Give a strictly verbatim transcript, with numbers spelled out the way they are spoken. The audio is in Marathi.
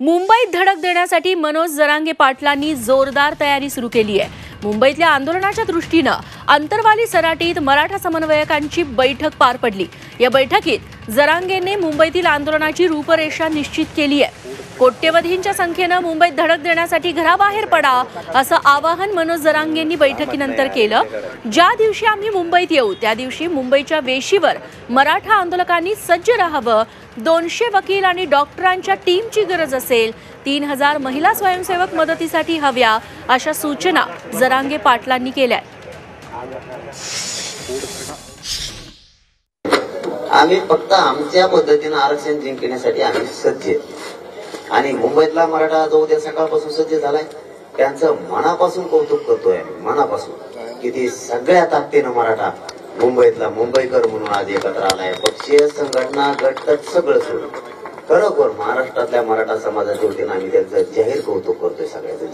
मुंबईत धडक देण्यासाठी मनोज जरांगे पाटलांनी जोरदार तयारी सुरू केली आहे। मुंबईतल्या आंदोलनाच्या दृष्टीने अंतरवाली सराटीत मराठा समन्वयकांची बैठक पार पडली। या बैठकीत जरांगेंनी मुंबईतील आंदोलनाची रूपरेषा निश्चित केली आहे। कोट्यवधींच्या संख्येने मुंबईत धडक देण्यासाठी घराबाहेर पडा असं आवाहन मनोज जरांगेंनी बैठकीनंतर केलं। ज्या दिवशी आम्ही मुंबईत येऊ त्या दिवशी मुंबईच्या वेशीवर मराठा आंदोलकांनी सज्ज राहावं। दोनशे वकील आणि डॉक्टरांच्या टीमची गरज असेल। तीन हजार महिला स्वयंसेवक मदतीसाठी हव्या अशा सूचना जरांगे पाटलांनी केल्या। आम्ही फक्त आमच्या पद्धतीने आरक्षण जिंकण्यासाठी आम्ही सज्ज आणि मुंबईतला मराठा जो उद्या सकाळपासून सज्ज झालाय त्यांचं मनापासून कौतुक करतोय। आम्ही मनापासून किती सगळ्या ताकदीनं मराठा मुंबईतला मुंबईकर म्हणून आज एकत्र आलाय। पक्षीय संघटना गटतट सगळं सोडून खरोखर महाराष्ट्रातल्या मराठा समाजाच्या वतीनं आम्ही त्यांचं जाहीर कौतुक करतोय सगळ्याचं।